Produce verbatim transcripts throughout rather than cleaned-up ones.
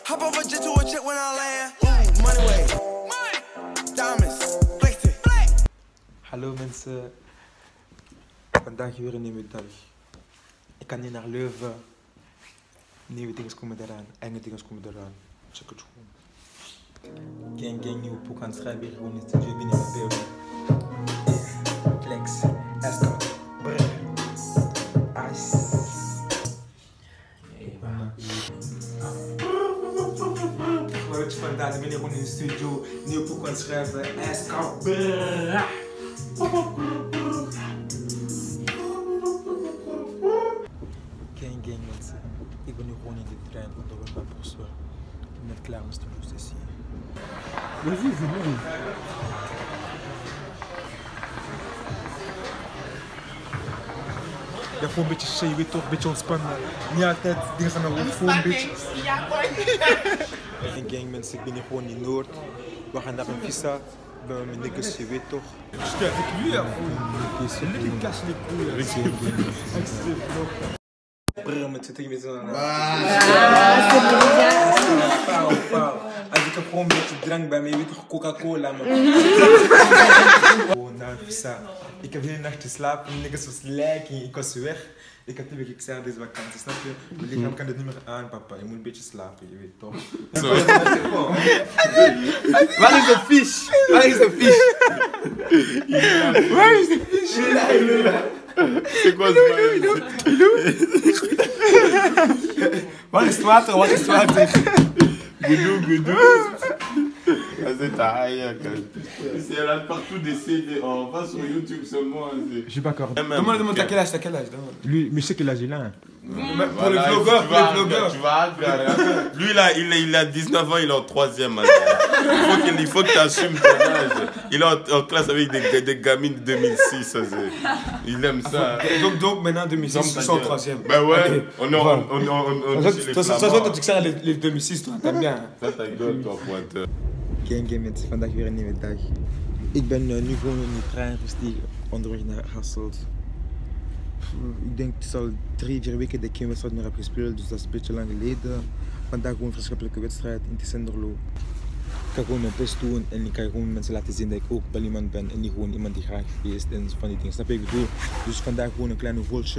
Hop over jet to a check when I land. Ooh, money way. Diamonds. Flexing. Hallo mensen. Vandaag weer een nieuwe dag. Ik kan hier naar Leuven. Nieuwe dingen komen eraan. Enge dingen komen eraan. Check het gewoon. Gang gang nieuwe boek aan het schrijven. Hier gewoon in de studio binnen mijn beelden. Flex. Esco. Brr. Ice. Geluidje vandaag. Ik ben hier gewoon in de studio. Nieuwe boek aan het schrijven. Esco. Brr. Gang gang mensen, ik ben nu gewoon in de trein onderweg naar Brussel. Ik ben net klaar met de sessie. Wat is het man? Ja, gewoon een beetje shit, je weet toch, een beetje ontspannen. Niet altijd dingen gaan naar hoofd, gewoon een beetje. Gang gang mensen, ik ben hier gewoon in Noord. We gaan naar een visa. Ik ben met mijn niggas, je weet toch. Je t'ai avec lui, après. Lui qui casse les couilles. Brrr, met zitten met zo'n... Als ik heb gewoon een beetje drank bij me, je weet toch, Coca-Cola, man. Oh, naar visa. Ik heb de hele nacht geslapen, mijn niggas was lijking, ik was weg. Ik heb natuurlijk gezegd deze vakantie, snap je? Mijn lichaam kan het niet meer aan, papa. Je moet een beetje slapen, je weet toch? Waar is de vis? Waar is de vis? Waar is de vis? C'est quoi ce Waar is het water? Waar is het water? Goudou, goudou. C'est ta haïa, c'est elle a partout des C D. On va sur YouTube seulement. Je suis pas d'accord. Demande, demande, t'as quel âge? T'as quel âge? Lui, mais je sais quel âge il a. Pour les vlogueurs, pour les vlogueurs. Tu vas Lui, là, il, est, il a dix-neuf ans, il est en troisième. Il faut qu'il il faut que tu assumes ton âge. Il est en, en classe avec des, des gamines de deux mille six. Ça, il aime ça. Donc, donc maintenant, deux mille six, ils sont en troisième. Ben ouais, on est en on, on, on, Ça se voit que tu sais les deux mille six, toi, t'aimes bien. Ça, ta gueule, toi, pointeur. Gang gang mensen, vandaag weer een nieuwe dag. Ik ben uh, nu gewoon in de trein gestiegen, onderweg naar Hasselt. Ik denk het is al drie, vier weken dat ik geen wedstrijd meer heb gespeeld, dus dat is een beetje lang geleden. Vandaag gewoon een vriendschappelijke wedstrijd in Tessenderlo. Ik ga gewoon mijn best doen en ik ga gewoon mensen laten zien dat ik ook wel iemand ben en niet gewoon iemand die graag feest en van die dingen. Snap je wat ik bedoel? Dus vandaag gewoon een kleine goaltje.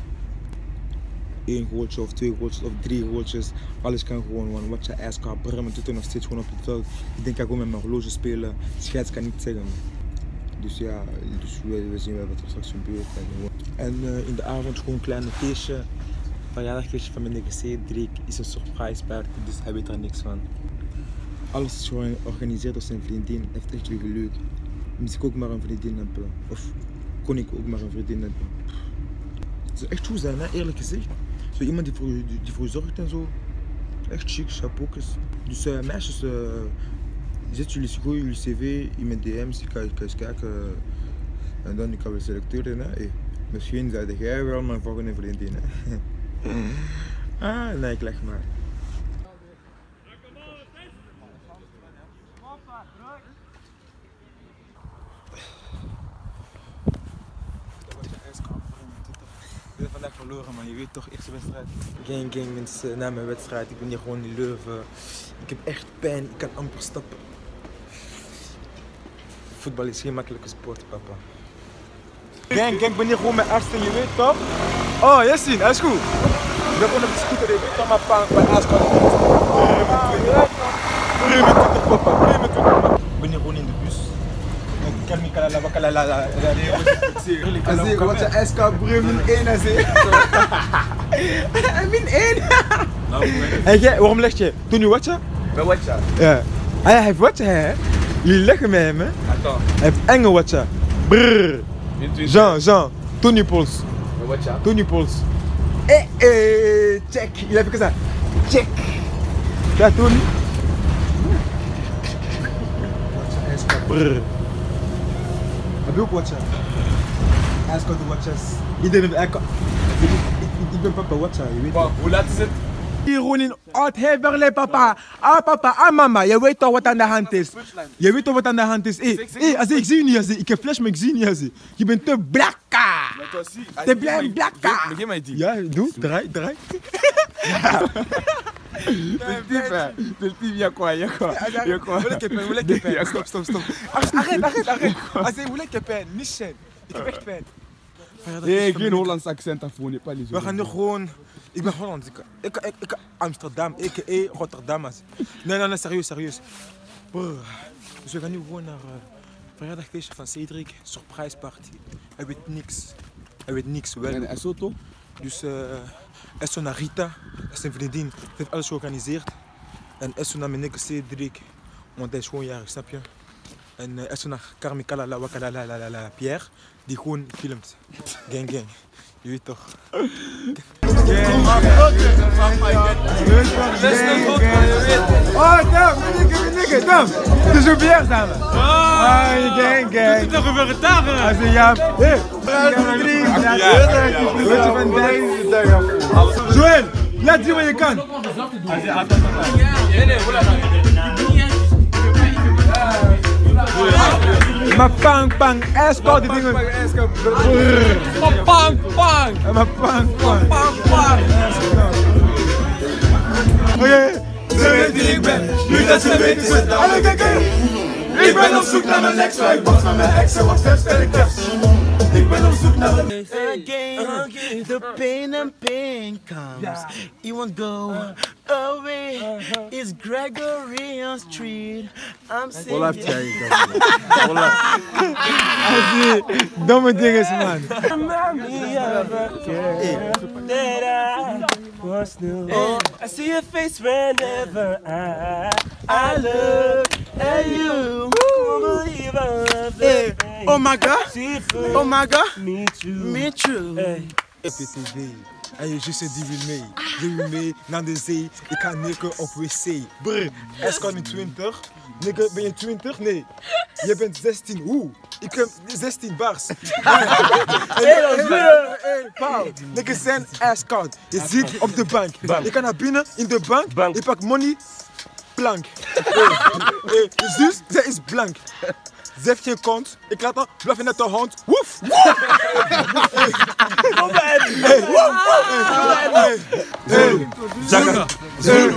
Eén goaltje of twee goaltjes of drie goaltjes. Alles kan gewoon, want wat je ijs kan brrr, maar doet nog steeds gewoon op het veld. Ik denk ik ga gewoon met mijn horloge spelen. Scheids kan niet zeggen. Dus ja, dus we, we zien wel wat er straks gebeurt. En, en uh, in de avond gewoon een kleine feestje. Verjaardagfeestje van mijn negatief Drake is een surprise party, dus hij weet er niks van. Alles is gewoon georganiseerd door zijn vriendin. Hij heeft echt veel leuk. Moest ik ook maar een vriendin hebben. Of kon ik ook maar een vriendin hebben. Het zou echt goed zijn, hè? Eerlijk gezegd. Zo iemand die voor, die, die voor je zorgt en zo. Echt chic, chapeautjes. Dus uh, meisjes, uh, zet jullie, gooi jullie cv in mijn D M's, ik ga, ik ga eens kijken. En dan kan we selecteren. Hè? Hey, misschien zei jij wel mijn volgende vriendin. Hè? Ah, nee, ik leg maar. Ik ben vandaag verloren, man. Je weet toch, eerste wedstrijd. Gang, gang mensen, na mijn wedstrijd. Ik ben hier gewoon in Leuven. Ik heb echt pijn, ik kan amper stappen. Voetbal is geen makkelijke sport, papa. Gang, gang, ik ben hier gewoon met artsen, je weet toch? Oh, Yassine, hij is goed. Ik ben gewoon op de scooter, je weet toch, maar pa, bij arts kan ik niet. drieëntwintig, papa, drieëntwintig, papa. Ik ben hier gewoon in de bus. Ik kan niet kalala, kalala, kalala. Azé, wat je S K Breu min één, Azé. min één. En jij, waarom leg je? Doe nu watje? Bij watje? Ja. Ah, hij heeft watje, hè? Jullie leggen met hem, hè? Attends. Hij heeft enge watje. Brrr. Jean, Jean, Tony Pols. Bij watje? Tony Pols. Eh, eh, check. Il a fait que ça. Check. Là, Tony. S K Brrr. Heb je ook watcha? Hij is de watchas. Iedereen heeft eigenlijk. Ik ben papa watcha, je weet. Hoe laat is het? Hier gewoon in Oud-Heverlee, papa. Ah, papa, ah, mama. Je weet toch wat aan de hand is? Je weet toch wat aan de hand is? Hé, hey, hey, ik zie je niet, Azé. Ik heb flash, maar ik zie je niet, Azé. Je bent te blakka. Te blij blakka. Geef mij die. Ja, doe. Draai, draai. Le type, hè. Le type, y'a quoi, y'a quoi? Y'a quoi? Hoe lekker pijn, hoe lekker pijn. Stop, stop, stop. Arrête, arrête, arrête. Hij zei, hoe lekker pijn, niet zijn. Ik heb echt pijn. Nee, geen Hollands accent afvoeren, pas les We gaan nu gewoon... Ik ben Hollands. Ik, ik, ik, ik Amsterdam, a k a. Rotterdammers. Nee, nee, nee, serieus, serieus. Brr. Dus we gaan nu gewoon naar uh, verjaardagfeestje van Cedric. Surprise party. Hij weet niks. Hij weet niks. Wel. En zo toch? Dus uh, Esso naar Rita, dat is zijn vriendin. Ze heeft alles georganiseerd. En Esso naar mijn Cedric, want hij is gewoon jarig, snap je? En uh, Esso naar Carmicala la Wakala la la la Pierre, die gewoon filmt. Gang gang. Je weet toch? Oh, Dam, meneer, meneer, Dam. Het is een bier samen. Ah, gang, gang. Het is toch een vegetariër? Hij zei ja. Hé, Joël, laat zien wat je kan. Maar pang, pang, escort die dingen. Pang, pang. Maar pang, pang. Pang, pang. Oké. Ze weet wie ik ben, nu dat ze weet is het dan. Alle kijken! Ik ben op zoek naar mijn ex, waar ik wacht naar mijn ex en wacht steeds verder kerst. Ik ben op zoek naar mijn ex. Again, the pain and pain comes. You won't go away. It's Gregory on street. I'm singing. Olaf Thierry. Olaf. Domme dingen, man. Oh, I see your face whenever I, I look at you. Won't believe I love hey. Oh my God, oh my God, me too, me too. Hey. F T V. En je zussen die wil mee, die wil mee naar de zee. Ik ga nikken op wc. Brr, Escort in twintig. Nigga, ben je twintig? Nee. Je bent zestien. Hoe? Ik heb zestien bars. Hey, hey, Paul. Nigga zijn Escort. Je zit op de bank. Je kan naar binnen in de bank. Je pakt money. Blank. Hey, je zus, zij is blank. Ze heeft geen kont. Ik laat haar blaffen net de hond. Woef! Zulu. Zulu.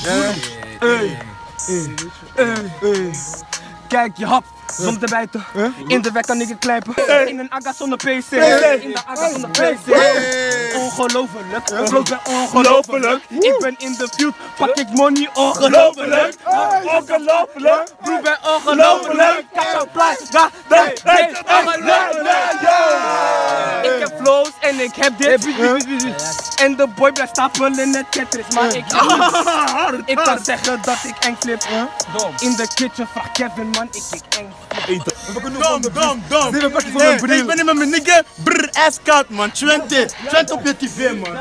Kijk, je hap, zonder te bijten. In de weg kan ik het knijpen. In een akka zonder P C. In de akka zonder P C. Ongelooflijk, vloot ben ongelooflijk. Ik ben in de field, pak ik money, ongelooflijk. Ongelooflijk, broer ben ongelooflijk. Kijk zo plaats, ga, nee, nee, ongelooflijk. Ik heb flows en ik heb dit. En de boy blijft stapelen net Tetris, maar ik Ik kan zeggen dat ik eng flip. In de kitchen vraag Kevin, man, ik ik eng flip. Dom, dom, dom. Ik ben niet met mijn nigga. Brr, Escort, man. twintig. twintig op je tv, man.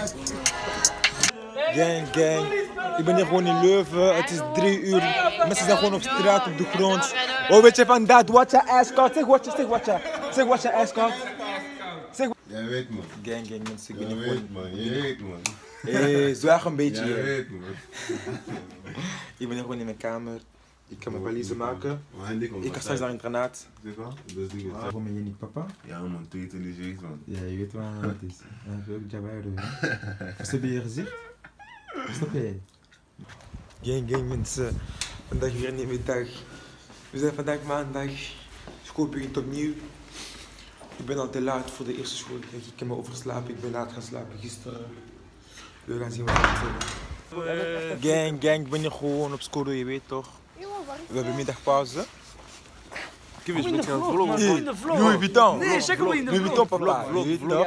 Gang, gang. Ik ben hier gewoon in Leuven. Het is drie uur. Mensen zijn gewoon op straat, op de grond. Oh, weet je van dat? Wat je Escort? Zeg wat je, zeg wat je. Zeg wat je Escort. Zeg wat. Jij weet, man. Gang, gang, mensen. Ik ben Jij hier weet, gewoon. man. Jij weet, man. Hé, zwaag een beetje. Jij hier. weet, man. Ik ben hier gewoon in mijn kamer. Ik kan mijn valise maken. Ik ga straks naar een granaat. Zeg wel? Dat is niet het. Waarom ben je niet papa? Ja, man. Te intelligent, man. Ja, je weet waar het is. Ja, ik wil ook Jabba doen. Wat heb je je gezicht? Snap jij? Gang, gang mensen. Vandaag weer een nieuwe dag. We zijn vandaag maandag. School begint opnieuw. Ik ben al te laat voor de eerste school. Ik heb me overslapen. Ik ben laat gaan slapen gisteren. We gaan zien wat het is. Gang, gang. Ik ben hier gewoon op school, je weet toch. We hebben middagpauze. Ik ben in de vlog, Hey, in de vlog. Louis Vuitton. Nee, check hem in de Louis Vuitton, vlog. papa. Je weet toch.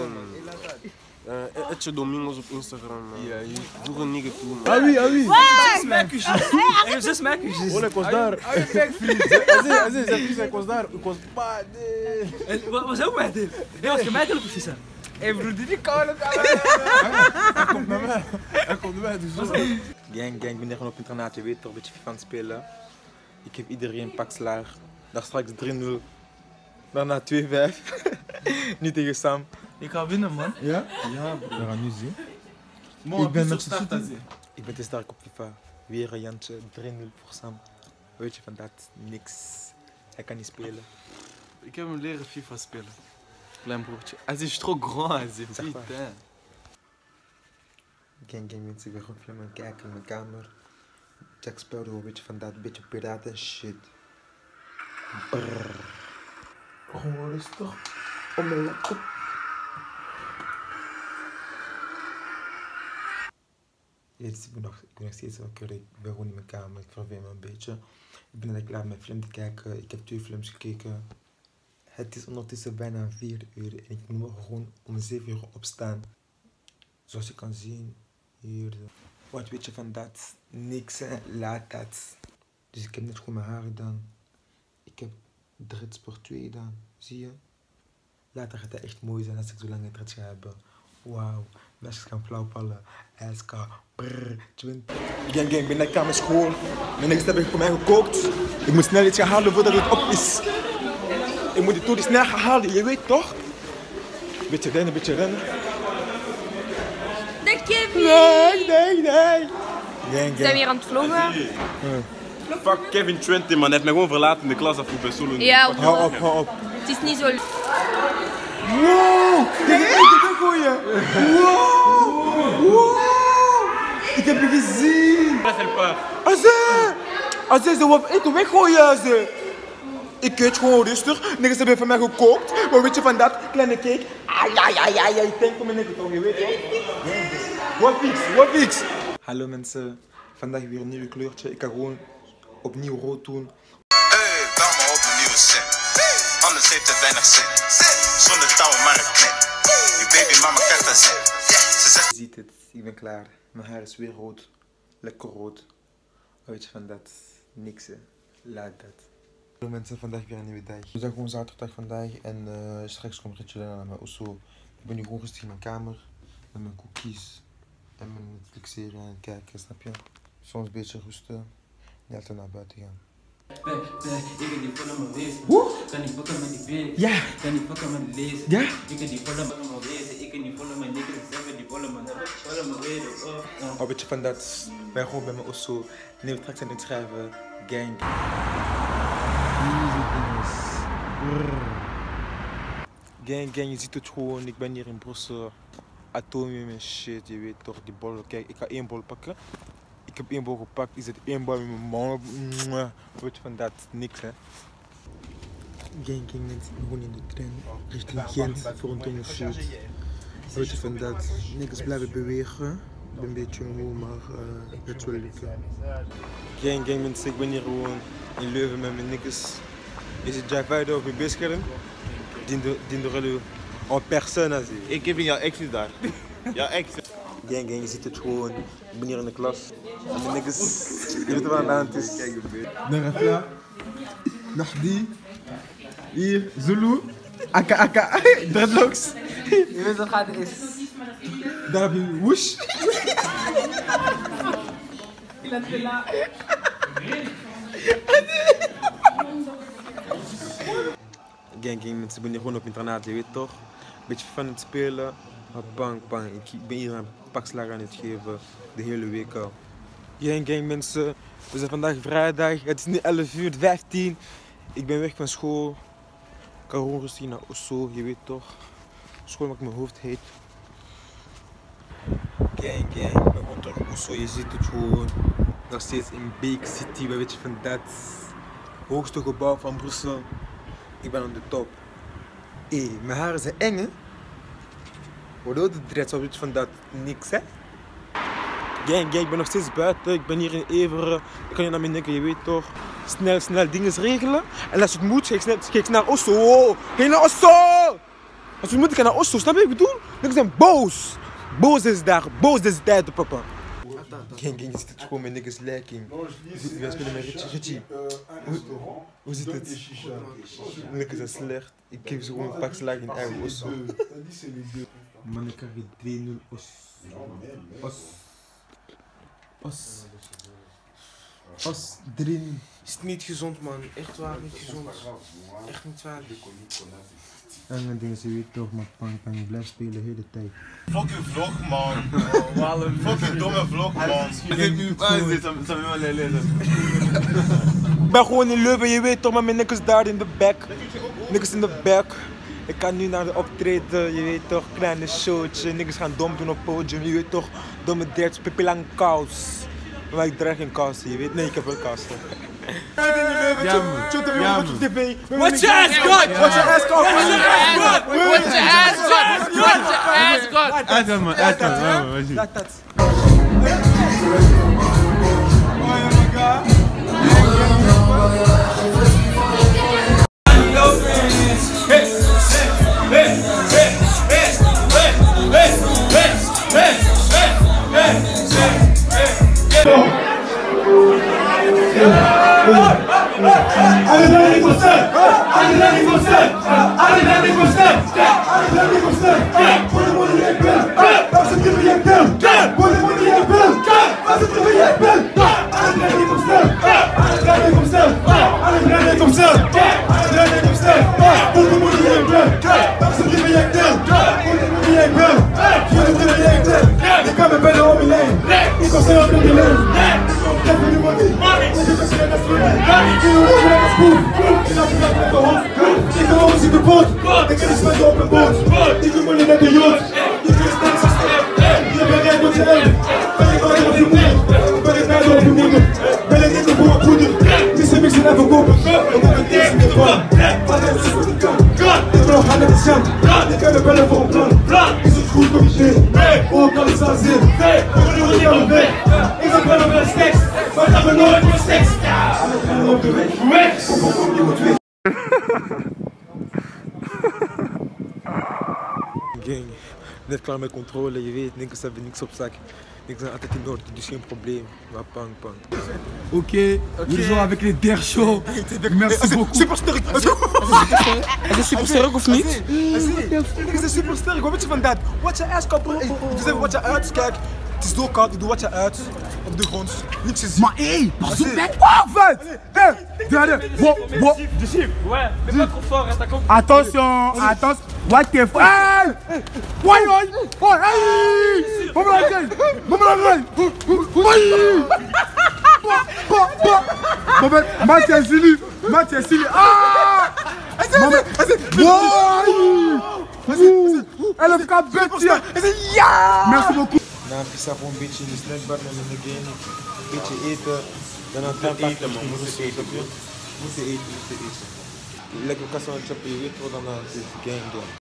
Uh, Etje Domingos op Instagram. Ja, voeg een nigga toe. Ah oui, ah oui. En je zus Mackies. Oh, ik was daar. Hij zei, ik was daar. Ik was bad. Wat was ook met dit? Hij was gemeentelijk precies aan. Hé broer, die kan het. Hij komt naar mij. Hij komt naar mij, dus zo. Gang, gang. Ik ben hier gewoon op internaat. Je weet toch. Een beetje FIFA aan het spelen. Ik heb iedereen pak slaag. Daar straks drie nul. Daarna twee vijf. Niet tegen Sam. Ik ga winnen, man. Ja? Ja, bro. We gaan nu zien. Ik ben met z'n Ik ben te sterk op FIFA. Weer een Jantje. drie nul voor Sam. Weet je van dat? Niks. Hij kan niet spelen. Ik heb hem leren FIFA spelen. Klein broertje. Hij is trop grand, hij is Zeg maar. putain. Gang gang mensen, ik ben gewoon film aan het kijken in mijn kamer. Jack Sparrow, een beetje van dat, een beetje piraten shit. Brrr. Gewoon rustig. Om mijn laptop. Yes, ik, ben nog, ik ben nog steeds wakker, ik ben gewoon in mijn kamer, ik verveel me een beetje. Ik ben net klaar met film te kijken, ik heb twee films gekeken. Het is ondertussen bijna vier uur en ik moet gewoon om zeven uur opstaan. Zoals je kan zien, hier. Wat weet je van dat? Niks hè, laat dat. Dus ik heb net gewoon mijn haar gedaan. Ik heb dreads voor twee gedaan, zie je? Later gaat het echt mooi zijn als ik zo lange dreads ga hebben. Wauw, meisjes gaan flauwvallen. S K, brrr, twintig. Gang gang, ik ben lekker aan mijn school. Mijn niks heb ik voor mij gekookt. Ik moet snel iets gaan halen voordat het op is. Ik moet het toe snel gaan halen, je weet toch? Beetje rennen, beetje rennen. De Kevin! Nee, nee, nee. Gang Zijn we hier aan het vloggen? Fuck Kevin Trentin, man. Hij heeft mij gewoon verlaten in de klas af bij Solo. Ja, op Hou op, hou op. Het is niet zo... Wow! Kijk, ik heb het voor je! Wow! Wow! Ik heb je gezien! Azé! Azé, ze wou eten weggooien, Azé! Ik eet gewoon rustig. Niks hebben van mij gekookt. Maar weet je van dat kleine cake? Ai, ai, ai, ai, ai. Ik denk voor mijn nek toch, je weet toch? Wat fix, wat fix! Hallo mensen. Vandaag weer een nieuw kleurtje. Ik ga gewoon opnieuw rood doen. Hey, bel me op een nieuwe zin. Anders heeft het weinig zin. Zonder touw maar een knip. Je baby mama krijgt dat zin. Ze zegt... Je ziet het, ik ben klaar. Mijn haar is weer rood. Lekker rood. Weet je van dat? Niks hè. Laat dat. Hallo mensen, vandaag weer een nieuwe dag. Het is gewoon zaterdag vandaag en uh, straks kom ik chillen naar mijn osso. Ik ben nu gewoon rustig in mijn kamer. Met mijn cookies. En mijn Netflix-serie aan het kijken, snap je? Soms een beetje rusten. Niet altijd naar buiten gaan. Ik heb die volle mijn wezen. Woe! Kan niet pakken met die beek. Ja! Kan niet pakken met die lezen. Ja! Ik heb die volle mijn wezen. Ik heb die volle mijn niks. Ik heb die volle mijn volle mijn wezen. Oh. Een beetje van dat. Ik ben gewoon bij mijn osso. Nieuwe tracks aan het schrijven. Gang. Gang, gang, je ziet het gewoon. Ik ben hier in Brussel. Atomium en shit, je weet toch, die bollen. Kijk, ik ga één bol pakken. Ik heb één bol gepakt, ik zet één bal in mijn mond. Weet je van dat, niks hè. Gang, gang, mensen, gewoon in de trein richting Gent voor een tonne shoot. Weet je van dat, niks blijven bewegen. Ik ben een beetje moe, maar uh, het is wel lukken. Gang, gang, mensen, ik ben hier gewoon in Leuven met mijn niks. Is het Jack Vijder op mijn beerscherm? Dinderello. En persoon zie je. Ik heb in jouw ex is daar. Jouw ex. Gang, gang, je ziet het gewoon. Ik ben hier in de klas. En de niggas, je weet wat aan de hand is. Narafla, Nahdi, hier, Zulu, Aka Aka, dreadlocks. Je weet wat gaat is. Daar heb je Woosh. Gang, gang, mensen, ik ben hier gewoon op internaat, je weet toch? Beetje van het spelen, maar bang, bang. Ik ben hier een pak slag aan het geven, de hele week al. Gang, gang, mensen, we zijn vandaag vrijdag, het is nu elf uur vijftien. Ik ben weg van school. Ik ga gewoon rustig naar Osso, je weet toch? School maakt mijn hoofd heet. Gang, gang, ik ben gewoon terug op Osso, je ziet het gewoon. Nog steeds in Beek City, weet je van dat hoogste gebouw van Brussel. Ik ben aan de top. Hé, hey, mijn haren zijn eng hè? Waardoor de dreads op iets van dat niks hè? Gang, gang, ik ben nog steeds buiten. Ik ben hier in Everen. Ik kan hier naar mijn denken, je weet toch? Snel, snel dingen regelen. En als het moet, ga ik snel, ga ik naar Osso. Oh, ga je naar Osso! Als het moet, ik ga naar Osso. Snap je wat ik bedoel? Dingen zijn boos. Boos is daar. Boos is tijd, papa. Gang, gang, je ziet het gewoon met niggas lijking. We spelen met Richie, Richie. Hoe, hoe zit het? Niggas zijn slecht. Ik geef ze gewoon een pak slag in eigen Osso. Man, ik krijg je twee nul Os. Os. Os. Os. drie nul. Is het niet gezond, man? Echt waar, niet gezond. Echt niet waar. En mijn dingen, je weet toch, maar pan kan je blijven spelen de hele tijd. Fuck je vlog, man. Fuck je domme vlog, man. Ik ben gewoon in Leuven, je weet toch, maar mijn niks daar in de back. Niks in de back. Ik ga nu naar de optreden, je weet toch, kleine showtje. Niggas gaan dom doen op podium, je weet toch, domme derts, pipilang kous. Maar ik draag geen kous, je weet, nee, ik heb wel kous. Ja, man. Ja, man. What's your ass got? What's your ass got? What's your ass got? What's your ass got? What's your ass got? Uit dan, man. Uit dan. Ja, man. Wat zie je? Laat dat. Allez, allez, pour ça! Allez, allez, pour ça! Allez, allez, pour ça! Allez, allez, pour ça! Pour le monde, il est belle! Parce que tu es belle! Pour le monde, il est belle! Parce que tu es belle! Allez, allez, pour ça! Allez, allez, comme ça! Allez, allez, comme ça! Allez, allez, comme ça! Pour le monde, il est belle! Parce que tu es belle! Pour le monde, il est belle! Pour le monde, il est belle! Il est comme un bel homme, il est! Il conseille un peu de l'air! Il est venu monter! Il est passé la nationale! Il est venu la spoon! Il a pris la tête en haut! Il fait aussi de potes! Et que les semaines sont open boat! Il veut monter dans des yachts! Il veut rester dans le système! Il a bien rien contre elle! Fallait pas aller dans le monde! Fallait pas aller dans le monde! Fallait aller dans le monde! Mais c'est mieux que c'est l'avocat! On va me dire c'est des femmes! Fallait aussi sur le camp! Les blancs à la mission! Les gars de belles vont plein! Ils se trouvent comme ils font! Oh, quand ils s'en zèlent! On va nous dire le verre! Ils ont pas le verre sexe! On va nous dire le sexe! On va nous dire le sexe! Gang, net klaar met controle, je weet, niks hebben niks op zak. Niks zijn altijd in orde, dus geen probleem. Maar pang, pang. Ok, okay. Nous jouons avec les Der Show. Merci beaucoup. Super sterk! Is het super sterk of niet? Ik is super sterk, wat weet je van dat? Wat je ass kan bro. Dus even wat je uit, kijk. Het is zo koud, ik doe wat je uit. Op de grond. Niks te zien. Maar hé, pas op mec! Oh, vent! Hé, derrière! Wow, wow! De chip. Ouais, mais pas trop fort, hein, t'as compris? Attention, attention! What the fuck? Hey! Why, why? Oh, hey! Maman la gueule! Maman la gueule! Maman, Mathieu Sili! Mathieu Sili! Ah! Maman, elle est cap bête! Merci beaucoup! Na een pizza gewoon een beetje in de snackbar met mijn game. Een beetje eten. Dan een klein pakje eten, man. Moeten eten, moeten eten, moeten eten. Lekker kast aan het chappen, je weet wat dan is gang gang.